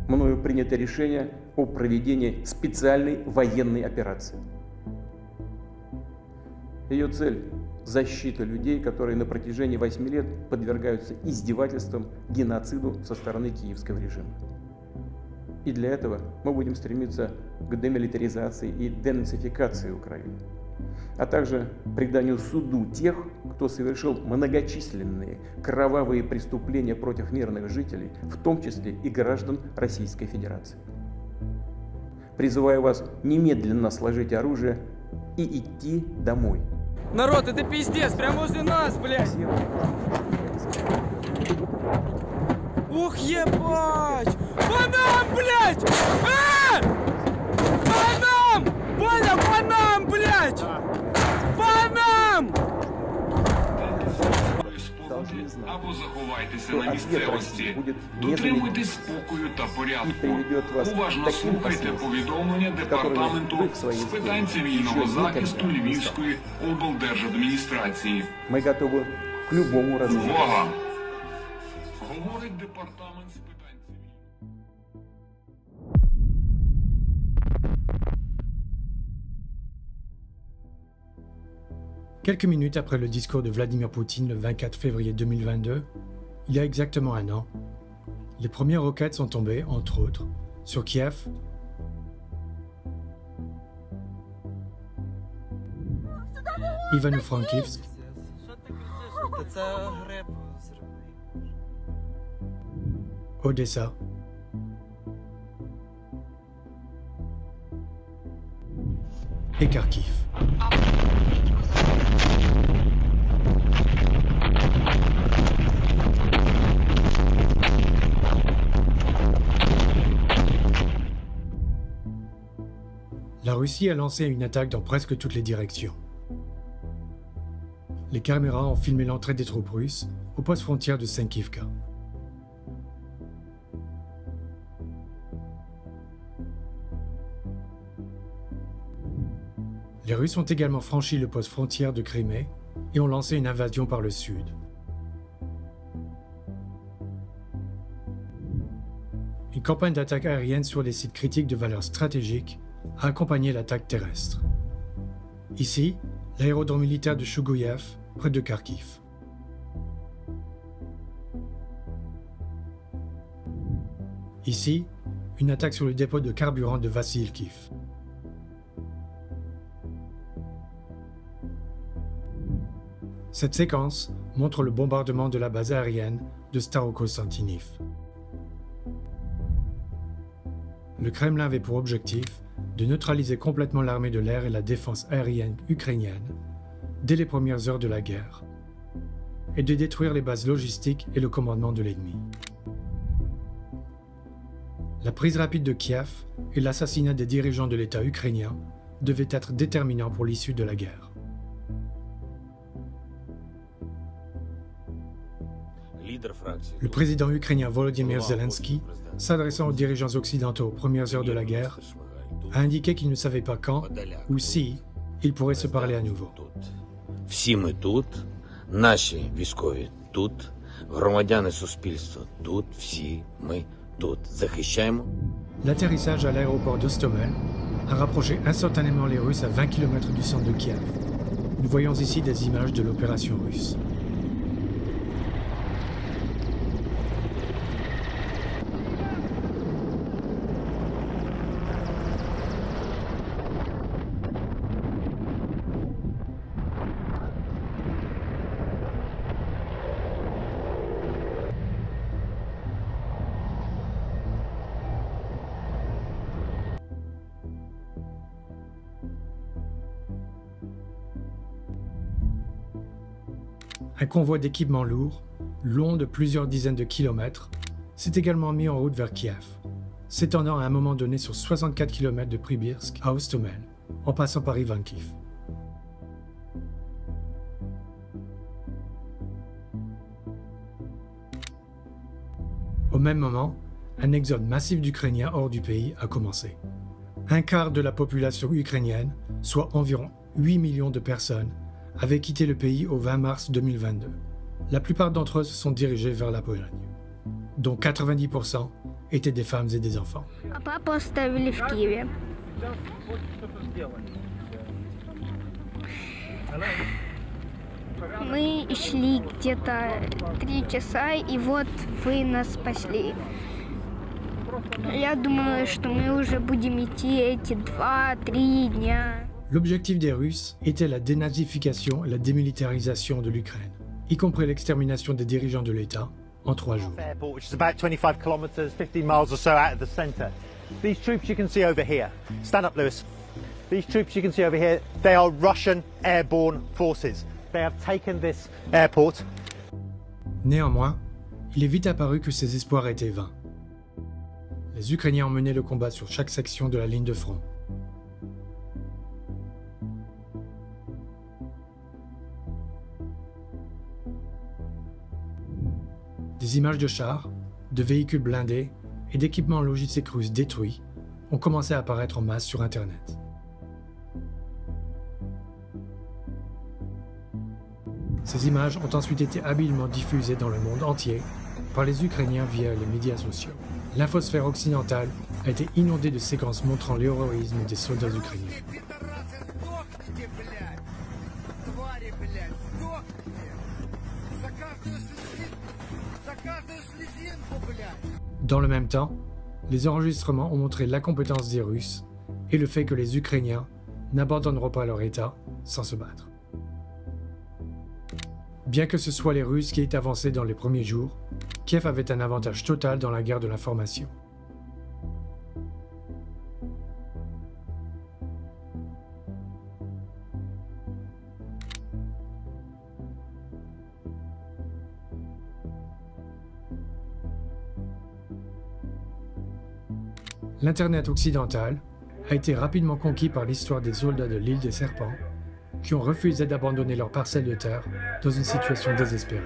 мною принято решение о проведении специальной военной операции. Ее цель – защита людей, которые на протяжении 8 лет подвергаются издевательствам, геноциду со стороны киевского режима. И для этого мы будем стремиться к демилитаризации и денацификации Украины, а также преданию суду тех, кто совершил многочисленные кровавые преступления против мирных жителей, в том числе и граждан Российской Федерации. Призываю вас немедленно сложить оружие и идти домой. Народ, это пиздец, прям возле нас, блядь! Ух, ебать! По нам, блядь! По нам! Понял, по нам, блядь! По нам! Або заховайтеся на місцевості, дотримуйтесь спокою та порядку, уважно слухайте повідомлення Департаменту з питань цивільного захисту Львівської облдержадміністрації. Ми готові к любому розвитку. Увага! Говорить Департамент з питань цивільного. Quelques minutes après le discours de Vladimir Poutine le 24 février 2022, il y a exactement un an, les premières roquettes sont tombées, entre autres, sur Kiev, Ivano-Frankivsk, Odessa, et Kharkiv. La Russie a lancé une attaque dans presque toutes les directions. Les caméras ont filmé l'entrée des troupes russes au poste frontière de Senkivka. Les Russes ont également franchi le poste frontière de Crimée et ont lancé une invasion par le sud. Une campagne d'attaque aérienne sur des sites critiques de valeur stratégique a accompagné l'attaque terrestre. Ici, l'aérodrome militaire de Chougoyev, près de Kharkiv. Ici, une attaque sur le dépôt de carburant de Vassilkiv. Cette séquence montre le bombardement de la base aérienne de Starokonstantinivka. Le Kremlin avait pour objectif de neutraliser complètement l'armée de l'air et la défense aérienne ukrainienne dès les premières heures de la guerre et de détruire les bases logistiques et le commandement de l'ennemi. La prise rapide de Kiev et l'assassinat des dirigeants de l'État ukrainien devaient être déterminants pour l'issue de la guerre. Le président ukrainien Volodymyr Zelensky, s'adressant aux dirigeants occidentaux aux premières heures de la guerre, a indiqué qu'il ne savait pas quand ou si ils pourraient se parler à nouveau. Всі ми тут, наші військові тут, громадяни суспільства тут, всі ми тут. Захищаємо. L'atterrissage à l'aéroport d'Hostomel a rapproché instantanément les Russes à 20 km du centre de Kiev. Nous voyons ici des images de l'opération russe. Un convoi d'équipements lourds, long de plusieurs dizaines de kilomètres, s'est également mis en route vers Kiev, s'étendant à un moment donné sur 64 km de Pribirsk à Hostomel, en passant par Ivankiv. Au même moment, un exode massif d'Ukrainiens hors du pays a commencé. Un quart de la population ukrainienne, soit environ 8 millions de personnes, avaient quitté le pays au 20 mars 2022. La plupart d'entre eux se sont dirigés vers la Pologne, dont 90% étaient des femmes et des enfants. А папу оставили в Киеве. Мы шли где-то 3 часа, и вот вы нас спасли. Я думала, что мы уже будем идти эти 2-3 дня. L'objectif des Russes était la dénazification et la démilitarisation de l'Ukraine, y compris l'extermination des dirigeants de l'État en 3 jours. Airport, which is about 25 kilometres, 15 miles or so out of the centre. These troops you can see over here. Stand up, Lewis. These troops you can see over here, they are Russian airborne forces. They have taken this airport. Néanmoins, il est vite apparu que ces espoirs étaient vains. Les Ukrainiens ont mené le combat sur chaque section de la ligne de front. Des images de chars, de véhicules blindés et d'équipements logistiques russes détruits ont commencé à apparaître en masse sur Internet. Ces images ont ensuite été habilement diffusées dans le monde entier par les Ukrainiens via les médias sociaux. L'infosphère occidentale a été inondée de séquences montrant l'héroïsme des soldats ukrainiens. Dans le même temps, les enregistrements ont montré l'incompétence des Russes et le fait que les Ukrainiens n'abandonneront pas leur État sans se battre. Bien que ce soit les Russes qui aient avancé dans les premiers jours, Kiev avait un avantage total dans la guerre de l'information. L'Internet occidental a été rapidement conquis par l'histoire des soldats de l'île des Serpents qui ont refusé d'abandonner leur parcelle de terre dans une situation désespérée.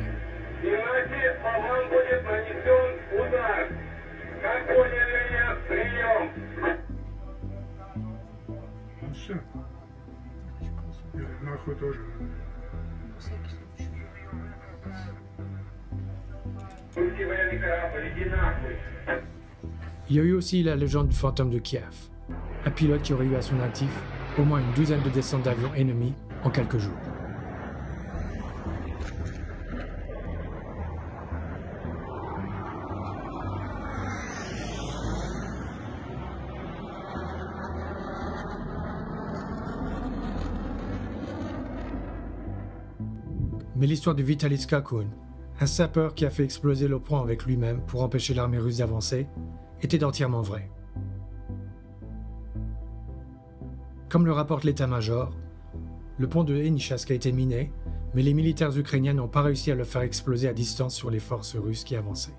Il y a eu aussi la légende du fantôme de Kiev, un pilote qui aurait eu à son actif au moins une douzaine de descentes d'avions ennemis en quelques jours. Mais l'histoire de Vitaly Skakun, un sapeur qui a fait exploser le pont avec lui-même pour empêcher l'armée russe d'avancer, était entièrement vraie. Comme le rapporte l'état-major, le pont de Henichask a été miné, mais les militaires ukrainiens n'ont pas réussi à le faire exploser à distance sur les forces russes qui avançaient.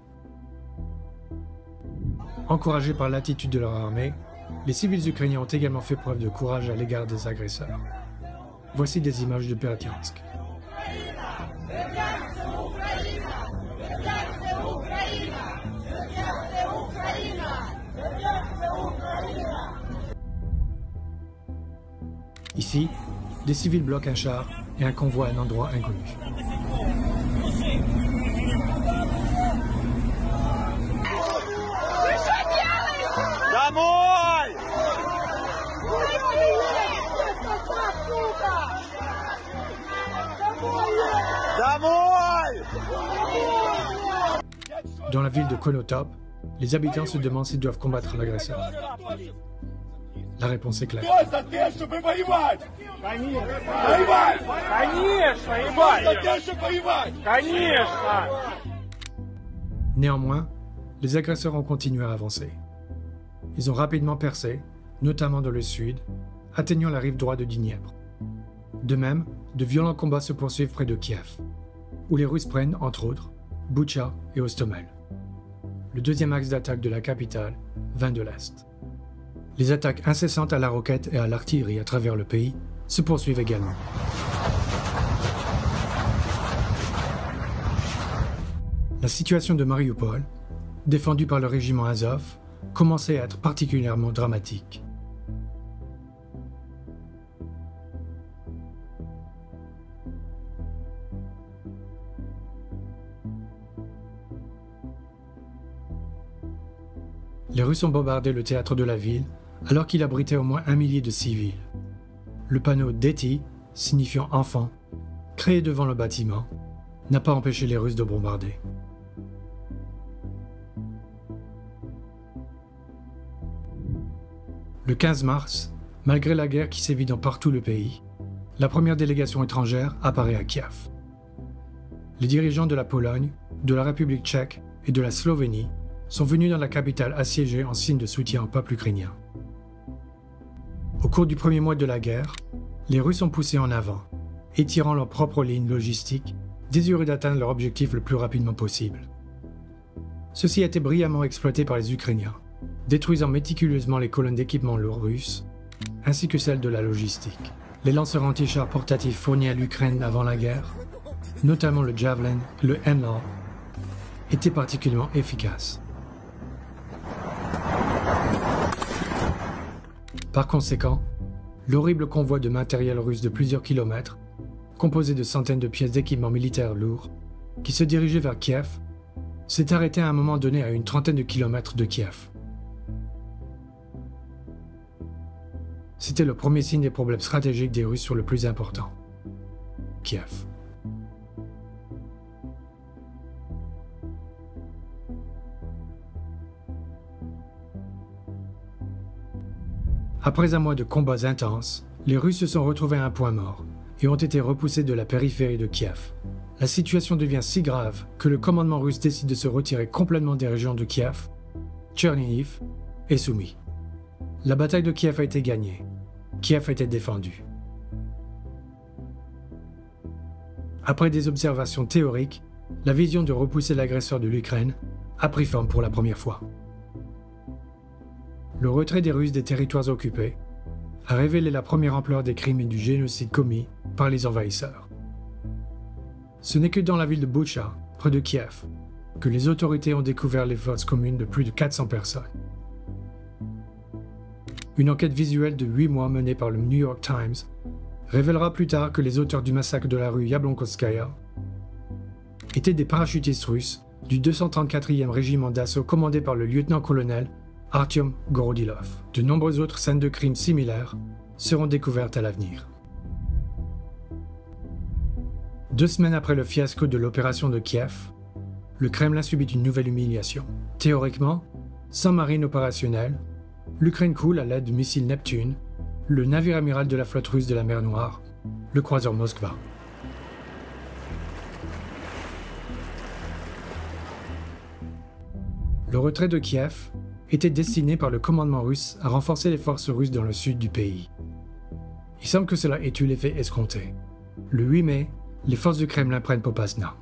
Encouragés par l'attitude de leur armée, les civils ukrainiens ont également fait preuve de courage à l'égard des agresseurs. Voici des images de Berdiansk. Ici, des civils bloquent un char et un convoi à un endroit inconnu. Dans la ville de Konotop, les habitants se demandent s'ils doivent combattre l'agresseur. La réponse est claire. Néanmoins, les agresseurs ont continué à avancer. Ils ont rapidement percé, notamment dans le sud, atteignant la rive droite de Dniepr. De même, de violents combats se poursuivent près de Kiev, où les Russes prennent, entre autres, Boutcha et Hostomel. Le deuxième axe d'attaque de la capitale vint de l'Est. Les attaques incessantes à la roquette et à l'artillerie à travers le pays se poursuivent également. La situation de Mariupol, défendue par le régiment Azov, commençait à être particulièrement dramatique. les Russes ont bombardé le théâtre de la ville alors qu'il abritait au moins 1 millier de civils. Le panneau Deti, signifiant enfant, créé devant le bâtiment, n'a pas empêché les Russes de bombarder. Le 15 mars, malgré la guerre qui sévit dans partout le pays, la première délégation étrangère apparaît à Kiev. Les dirigeants de la Pologne, de la République tchèque et de la Slovénie sont venus dans la capitale assiégée en signe de soutien au peuple ukrainien. Au cours du premier mois de la guerre, les Russes ont poussé en avant, étirant leurs propres lignes logistiques, désireux d'atteindre leur objectif le plus rapidement possible. Ceci a été brillamment exploité par les Ukrainiens, détruisant méticuleusement les colonnes d'équipements lourds russes, ainsi que celles de la logistique. Les lanceurs anti-chars portatifs fournis à l'Ukraine avant la guerre, notamment le Javelin et le HIMARS, étaient particulièrement efficaces. Par conséquent, l'horrible convoi de matériel russe de plusieurs kilomètres, composé de centaines de pièces d'équipements militaires lourds, qui se dirigeait vers Kiev, s'est arrêté à un moment donné à une trentaine de kilomètres de Kiev. C'était le premier signe des problèmes stratégiques des Russes sur le plus important, Kiev. Après un mois de combats intenses, les Russes se sont retrouvés à un point mort et ont été repoussés de la périphérie de Kiev. La situation devient si grave que le commandement russe décide de se retirer complètement des régions de Kiev, Tchernihiv et Soumy. La bataille de Kiev a été gagnée. Kiev a été défendue. Après des observations théoriques, la vision de repousser l'agresseur de l'Ukraine a pris forme pour la première fois. Le retrait des Russes des territoires occupés a révélé la première ampleur des crimes et du génocide commis par les envahisseurs. Ce n'est que dans la ville de Boutcha, près de Kiev, que les autorités ont découvert les fosses communes de plus de 400 personnes. Une enquête visuelle de 8 mois menée par le New York Times révélera plus tard que les auteurs du massacre de la rue Yablonkovskaya étaient des parachutistes russes du 234e régiment d'assaut commandé par le lieutenant-colonel Artyom Gorodilov. De nombreuses autres scènes de crimes similaires seront découvertes à l'avenir. 2 semaines après le fiasco de l'opération de Kiev, le Kremlin subit une nouvelle humiliation. Théoriquement, sans marine opérationnelle, l'Ukraine coule à l'aide du missile Neptune, le navire amiral de la flotte russe de la mer Noire, le croiseur Moskva. Le retrait de Kiev était destiné par le commandement russe à renforcer les forces russes dans le sud du pays. Il semble que cela ait eu l'effet escompté. Le 8 mai, les forces du Kremlin prennent Popasna.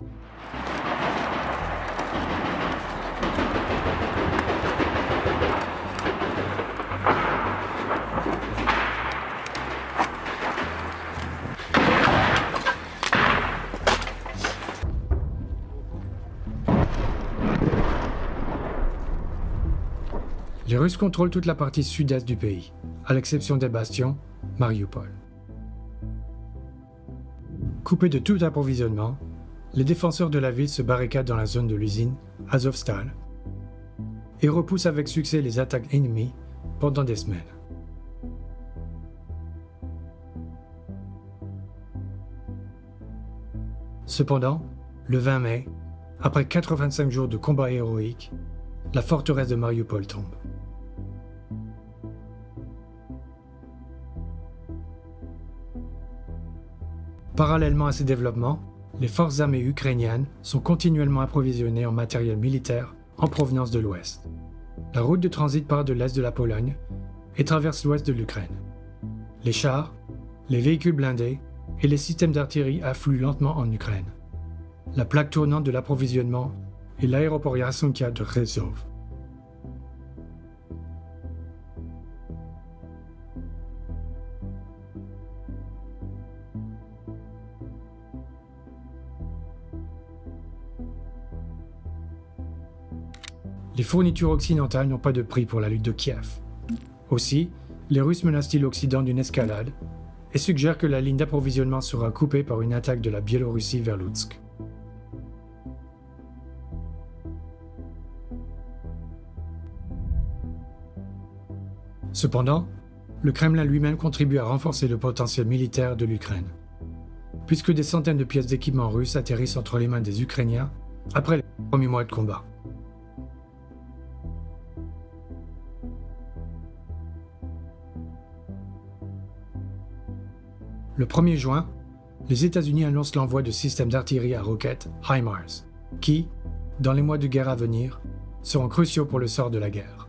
Les Russes contrôlent toute la partie sud-est du pays, à l'exception des bastions, Mariupol. Coupés de tout approvisionnement, les défenseurs de la ville se barricadent dans la zone de l'usine Azovstal et repoussent avec succès les attaques ennemies pendant des semaines. Cependant, le 20 mai, après 85 jours de combats héroïques, la forteresse de Mariupol tombe. Parallèlement à ces développements, les forces armées ukrainiennes sont continuellement approvisionnées en matériel militaire en provenance de l'Ouest. La route de transit part de l'Est de la Pologne et traverse l'Ouest de l'Ukraine. Les chars, les véhicules blindés et les systèmes d'artillerie affluent lentement en Ukraine. La plaque tournante de l'approvisionnement est l'aéroport Yasunkia de Rzeszów. Les fournitures occidentales n'ont pas de prix pour la lutte de Kiev. Aussi, les Russes menacent l'Occident d'une escalade et suggèrent que la ligne d'approvisionnement sera coupée par une attaque de la Biélorussie vers Lutsk. Cependant, le Kremlin lui-même contribue à renforcer le potentiel militaire de l'Ukraine, puisque des centaines de pièces d'équipement russes atterrissent entre les mains des Ukrainiens après les premiers mois de combat. Le 1er juin, les États-Unis annoncent l'envoi de systèmes d'artillerie à roquettes HIMARS, qui, dans les mois de guerre à venir, seront cruciaux pour le sort de la guerre.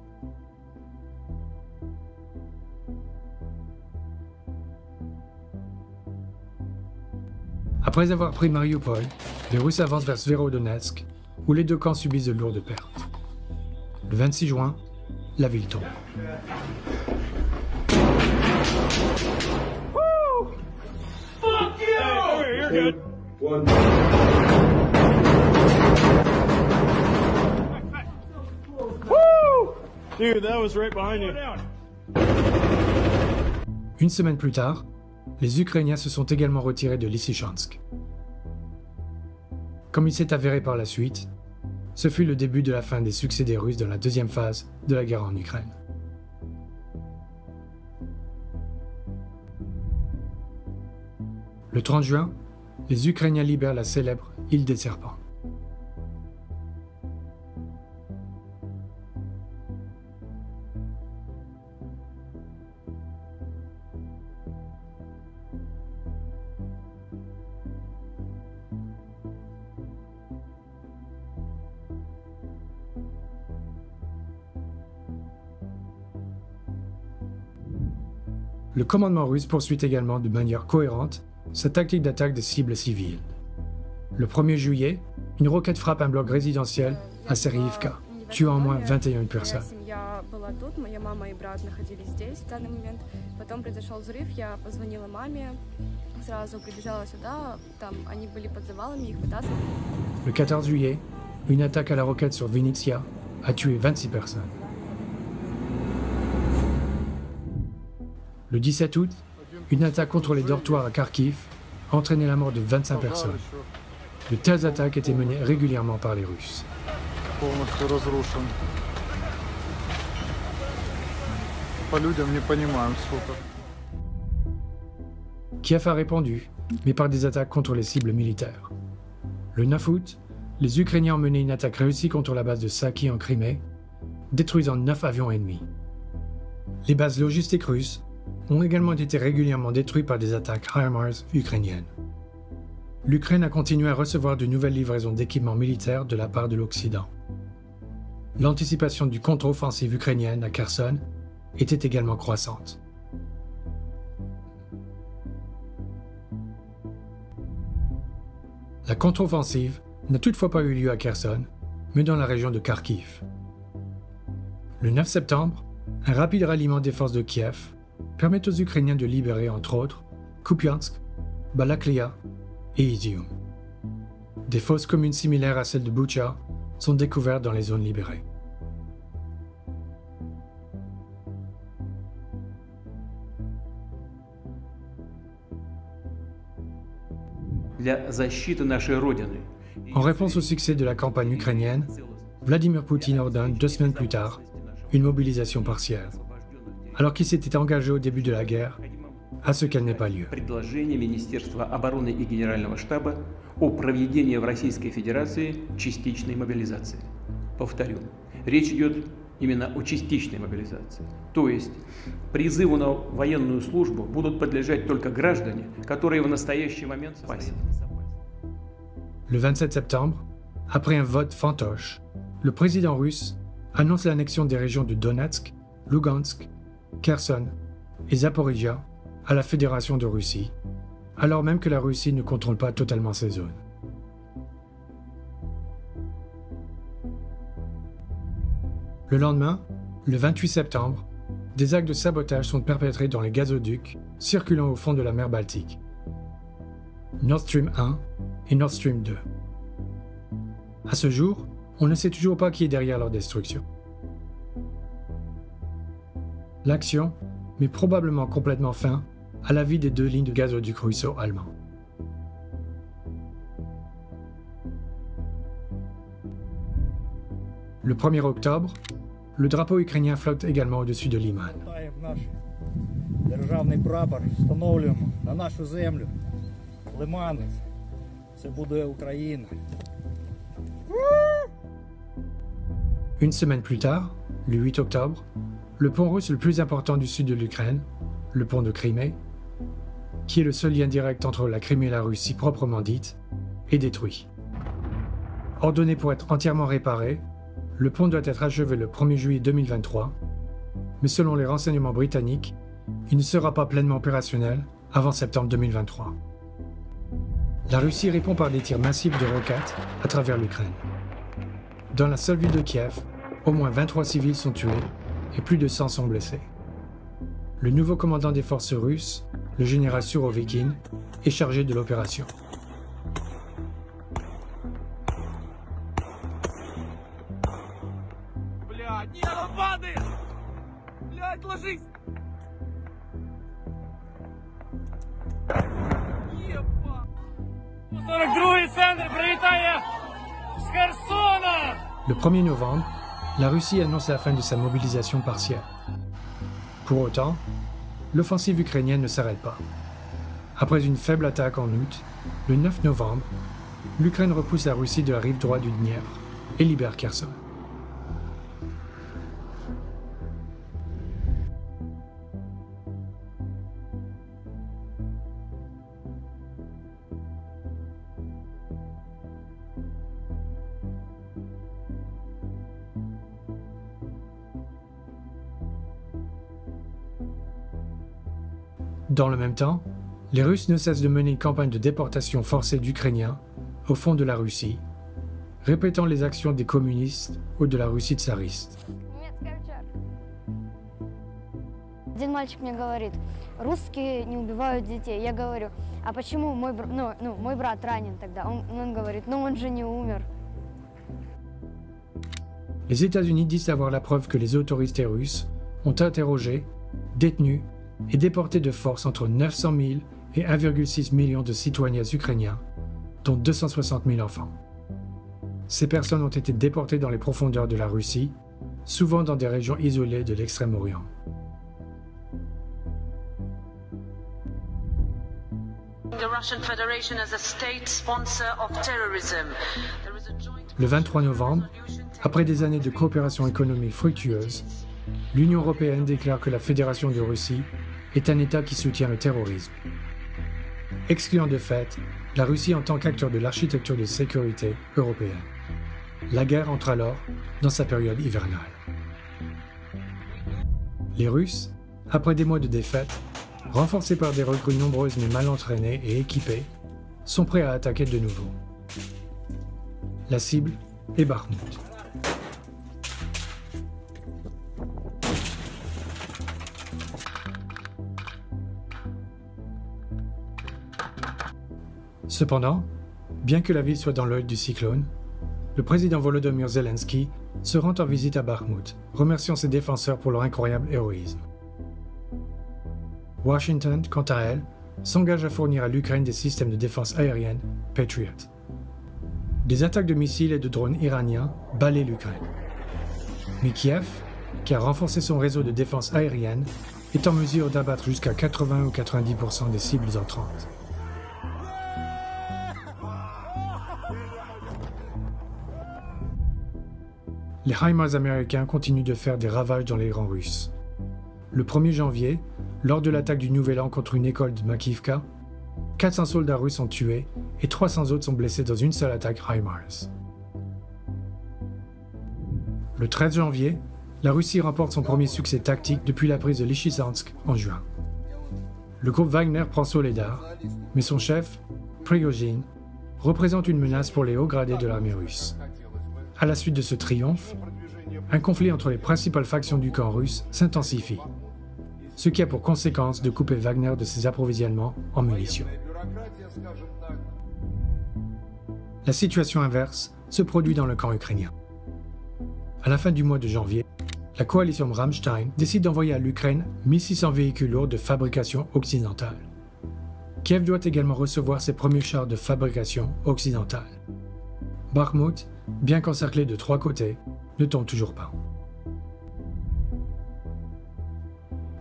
Après avoir pris Mariupol, les Russes avancent vers Severodonetsk, où les deux camps subissent de lourdes pertes. Le 26 juin, la ville tombe. Une semaine plus tard, les Ukrainiens se sont également retirés de Lysychansk. Comme il s'est avéré par la suite, ce fut le début de la fin des succès des Russes dans la deuxième phase de la guerre en Ukraine. Le 30 juin, les Ukrainiens libèrent la célèbre île des Serpents. Le commandement russe poursuit également de manière cohérente sa tactique d'attaque des cibles civiles. Le 1er juillet, une roquette frappe un bloc résidentiel à Serhiivka, tuant au moins 21 personnes. Le 14 juillet, une attaque à la roquette sur Vinnytsia a tué 26 personnes. Le 17 août, une attaque contre les dortoirs à Kharkiv a entraîné la mort de 25 personnes. De telles attaques étaient menées régulièrement par les Russes. Kiev a répondu, mais par des attaques contre les cibles militaires. Le 9 août, les Ukrainiens ont mené une attaque réussie contre la base de Saki en Crimée, détruisant 9 avions ennemis. Les bases logistiques russes ont également été régulièrement détruites par des attaques HIMARS ukrainiennes. L'Ukraine a continué à recevoir de nouvelles livraisons d'équipements militaires de la part de l'Occident. L'anticipation du contre-offensive ukrainienne à Kherson était également croissante. La contre-offensive n'a toutefois pas eu lieu à Kherson, mais dans la région de Kharkiv. Le 9 septembre, un rapide ralliement des forces de Kiev permet aux Ukrainiens de libérer, entre autres, Kupiansk, Balaklia et Izium. Des fosses communes similaires à celles de Bucha sont découvertes dans les zones libérées. En réponse au succès de la campagne ukrainienne, Vladimir Poutine ordonne 2 semaines plus tard une mobilisation partielle, alors qu'il s'était engagé au début de la guerre à ce qu'elle n'ait pas lieu. Предложение Министерства обороны и Генерального штаба о проведении в Российской Федерации частичной мобилизации. Повторю, речь идет именно о частичной мобилизации. То есть призыву на военную службу будут подлежать только граждане, которые в настоящий момент спасены. Le 27 septembre, après un vote fantoche, le président russe annonce l'annexion des régions de Donetsk, Lugansk, Kherson et Zaporizhia à la Fédération de Russie, alors même que la Russie ne contrôle pas totalement ces zones. Le lendemain, le 28 septembre, des actes de sabotage sont perpétrés dans les gazoducs circulant au fond de la mer Baltique, Nord Stream 1 et Nord Stream 2. À ce jour, on ne sait toujours pas qui est derrière leur destruction. L'action met probablement complètement fin à la vie des 2 lignes de gazoducs russo-allemands. Le 1er octobre, le drapeau ukrainien flotte également au-dessus de Liman. Державний прапор встановлюємо на нашу землю. Лимани. Це буде Україна. Une semaine plus tard, le 8 octobre, le pont russe le plus important du sud de l'Ukraine, le pont de Crimée, qui est le seul lien direct entre la Crimée et la Russie proprement dite, est détruit. Ordonné pour être entièrement réparé, le pont doit être achevé le 1er juillet 2023, mais selon les renseignements britanniques, il ne sera pas pleinement opérationnel avant septembre 2023. La Russie répond par des tirs massifs de roquettes à travers l'Ukraine. Dans la seule ville de Kiev, au moins 23 civils sont tués et plus de 100 sont blessés. Le nouveau commandant des forces russes, le général Surovikin, est chargé de l'opération. Le 1er novembre, la Russie annonce la fin de sa mobilisation partielle. Pour autant, l'offensive ukrainienne ne s'arrête pas. Après une faible attaque en août, le 9 novembre, l'Ukraine repousse la Russie de la rive droite du Dniepr et libère Kherson. Dans le même temps, les Russes ne cessent de mener une campagne de déportation forcée d'Ukrainiens au fond de la Russie, répétant les actions des communistes ou de la Russie tsariste. Один мальчик мне говорит, русские не убивают детей. Я говорю, а почему мой брат ранен тогда? Он говорит, но он же не умер. Les États-Unis disent avoir la preuve que les autorités russes ont interrogé, détenu et déporté de force entre 900 000 et 1,6 million de citoyens ukrainiens, dont 260 000 enfants. Ces personnes ont été déportées dans les profondeurs de la Russie, souvent dans des régions isolées de l'Extrême-Orient. Le 23 novembre, après des années de coopération économique fructueuse, l'Union européenne déclare que la Fédération de Russie est un État qui soutient le terrorisme, excluant de fait la Russie en tant qu'acteur de l'architecture de sécurité européenne. La guerre entre alors dans sa période hivernale. Les Russes, après des mois de défaite, renforcés par des recrues nombreuses mais mal entraînées et équipées, sont prêts à attaquer de nouveau. La cible est Bakhmout. Cependant, bien que la ville soit dans l'œil du cyclone, le président Volodymyr Zelensky se rend en visite à Bakhmout, remerciant ses défenseurs pour leur incroyable héroïsme. Washington, quant à elle, s'engage à fournir à l'Ukraine des systèmes de défense aérienne Patriot. Des attaques de missiles et de drones iraniens balaient l'Ukraine. Mais Kiev, qui a renforcé son réseau de défense aérienne, est en mesure d'abattre jusqu'à 80 ou 90% des cibles entrantes. Les HIMARS américains continuent de faire des ravages dans les rangs russes. Le 1er janvier, lors de l'attaque du Nouvel An contre une école de Makivka, 400 soldats russes sont tués et 300 autres sont blessés dans une seule attaque HIMARS. Le 13 janvier, la Russie remporte son premier succès tactique depuis la prise de Lysychansk en juin. Le groupe Wagner prend Soledar, mais son chef, Prigozhin, représente une menace pour les hauts gradés de l'armée russe. À la suite de ce triomphe, un conflit entre les principales factions du camp russe s'intensifie, ce qui a pour conséquence de couper Wagner de ses approvisionnements en munitions. La situation inverse se produit dans le camp ukrainien. À la fin du mois de janvier, la coalition Rammstein décide d'envoyer à l'Ukraine 1600 véhicules lourds de fabrication occidentale. Kiev doit également recevoir ses premiers chars de fabrication occidentale. Bakhmout, bien qu'encerclé de 3 côtés, ne tombe toujours pas.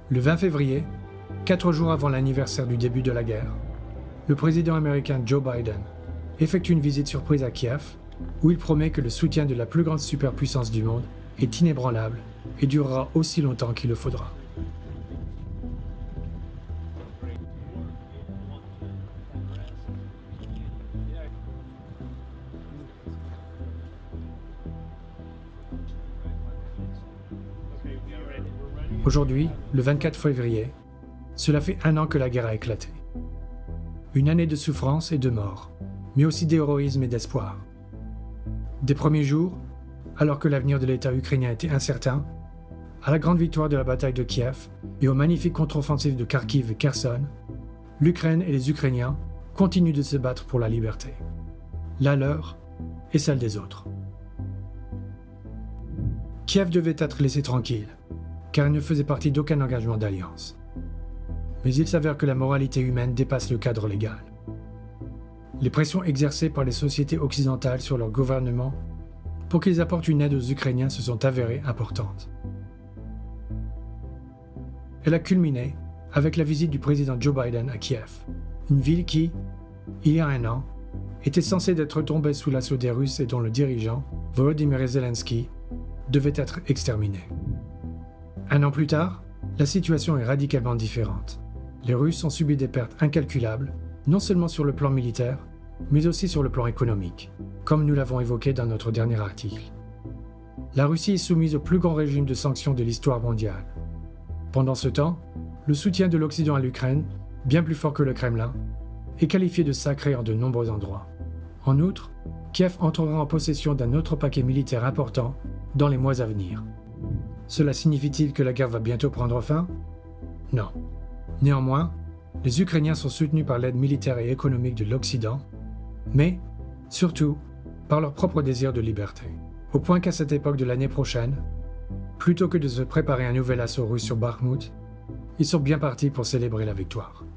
Le 20 février, 4 jours avant l'anniversaire du début de la guerre, le président américain Joe Biden effectue une visite surprise à Kiev où il promet que le soutien de la plus grande superpuissance du monde est inébranlable et durera aussi longtemps qu'il le faudra. Aujourd'hui, le 24 février, cela fait 1 an que la guerre a éclaté. Une année de souffrance et de mort, mais aussi d'héroïsme et d'espoir. Des premiers jours, alors que l'avenir de l'État ukrainien était incertain, à la grande victoire de la bataille de Kiev et aux magnifiques contre-offensives de Kharkiv et Kherson, l'Ukraine et les Ukrainiens continuent de se battre pour la liberté. La leur et celle des autres. Kiev devait être laissé tranquille, car il ne faisait partie d'aucun engagement d'alliance. Mais il s'avère que la moralité humaine dépasse le cadre légal. Les pressions exercées par les sociétés occidentales sur leur gouvernement pour qu'ils apportent une aide aux Ukrainiens se sont avérées importantes. Elle a culminé avec la visite du président Joe Biden à Kiev, une ville qui, il y a 1 an, était censée être tombée sous l'assaut des Russes et dont le dirigeant, Volodymyr Zelensky, devait être exterminé. 1 an plus tard, la situation est radicalement différente. Les Russes ont subi des pertes incalculables, non seulement sur le plan militaire, mais aussi sur le plan économique, comme nous l'avons évoqué dans notre dernier article. La Russie est soumise au plus grand régime de sanctions de l'histoire mondiale. Pendant ce temps, le soutien de l'Occident à l'Ukraine, bien plus fort que le Kremlin, est qualifié de sacré en de nombreux endroits. En outre, Kiev entrera en possession d'un autre paquet militaire important dans les mois à venir. Cela signifie-t-il que la guerre va bientôt prendre fin? Non. Néanmoins, les Ukrainiens sont soutenus par l'aide militaire et économique de l'Occident, mais, surtout, par leur propre désir de liberté. Au point qu'à cette époque de l'année prochaine, plutôt que de se préparer un nouvel assaut russe sur Bakhmut, ils sont bien partis pour célébrer la victoire.